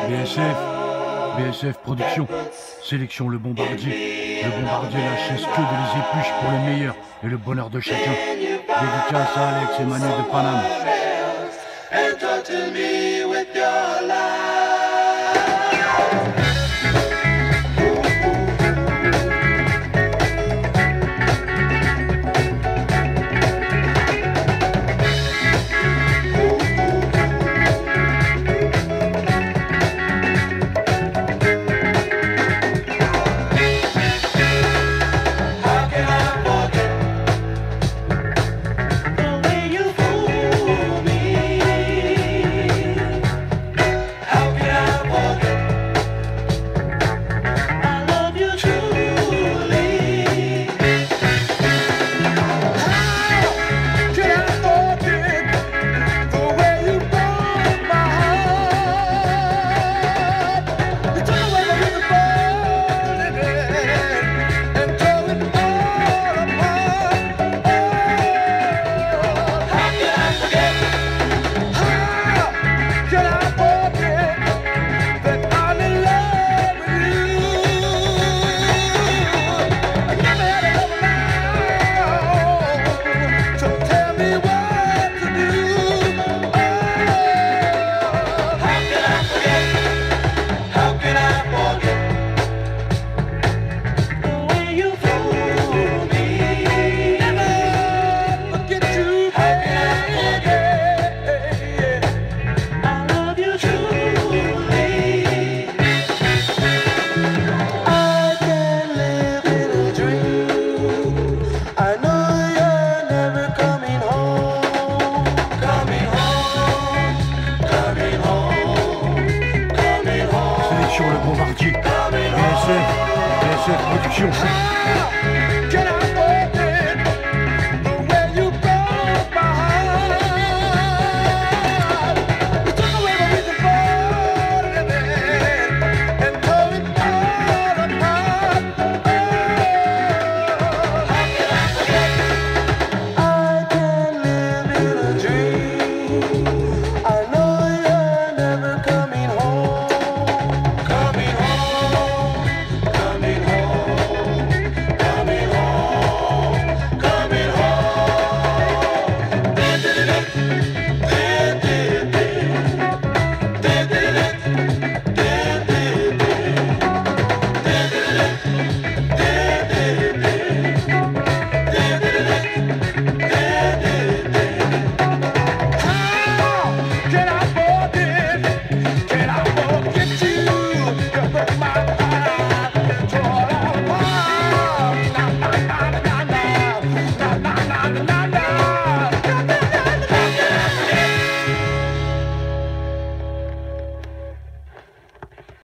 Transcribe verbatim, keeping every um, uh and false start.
B S F, B S F Production, sélection le bombardier. Le bombardier lâche ce que de les épluches pour le meilleur et le bonheur de chacun. Dédicace à Alex et Manu de Paname. Sur le bombardier, B S F, B S F Production.